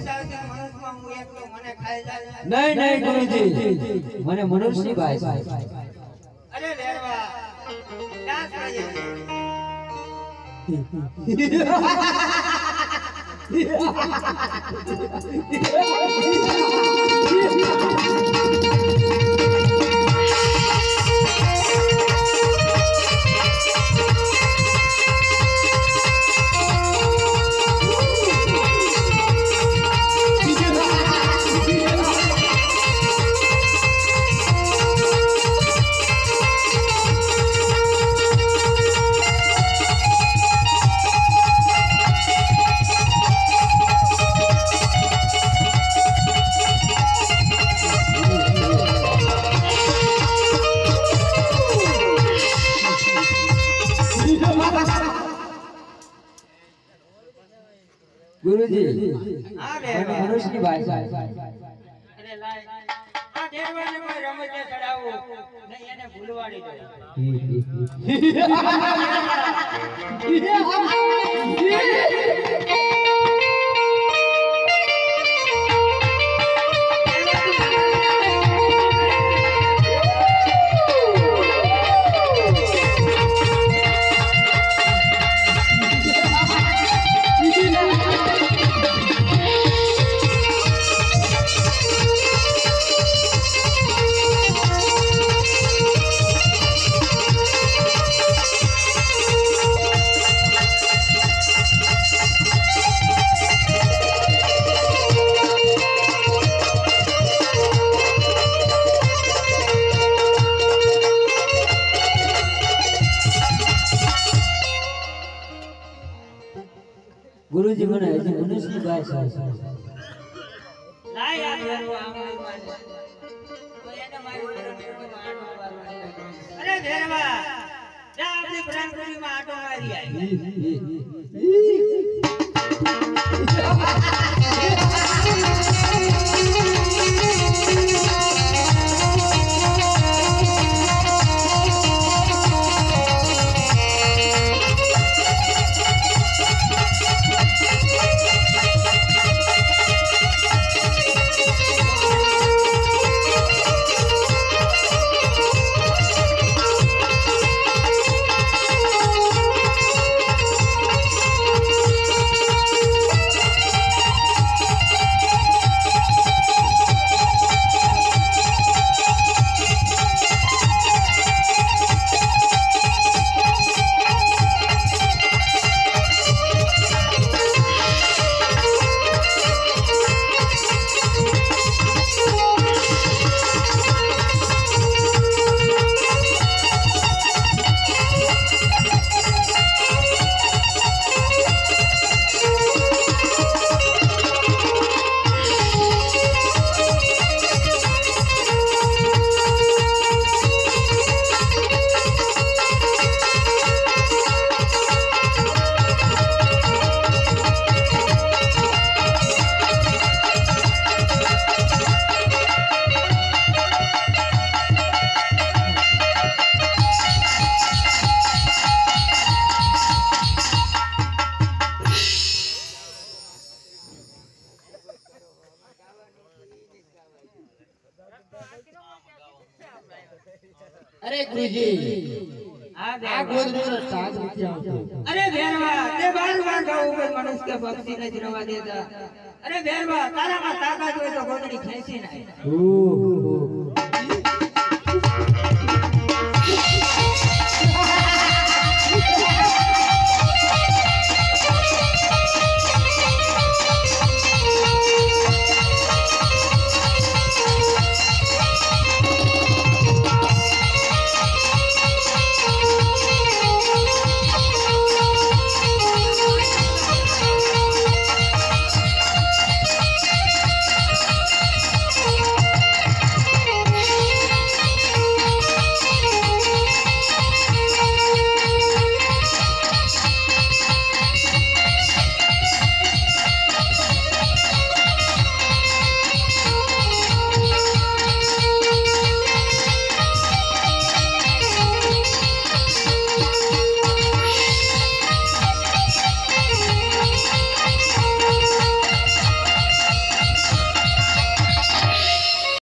नहीं नहीं गुरुजी મને મનુષ્યની ભાષા અરે વેરવા ડાસ કરીએ गुरुजी हां रे मनुष्य की भाषा अरे लाय आ ढेरवाने કોઈ રમતે ચડાવો નહીં એને ભૂલવાડી દો गुरुजी મને હજી મનુષ્યની ભાષા લાય આ વેરવા આંગળી મારે તો એને મારી પરમપુરીમાં આટો મારવા અરે વેરવા જા આપણી પરમપુરીમાં આટો મારી આવી अरे गुरुजी आ गोदरो साथ नीचे आओ अरे वेरवा ते बार-बार गाऊ पर मनुष्य के पक्षी नहीं रवा देता अरे वेरवा तारा का ताकत हो तो गोदड़ी खेसी नहीं ओ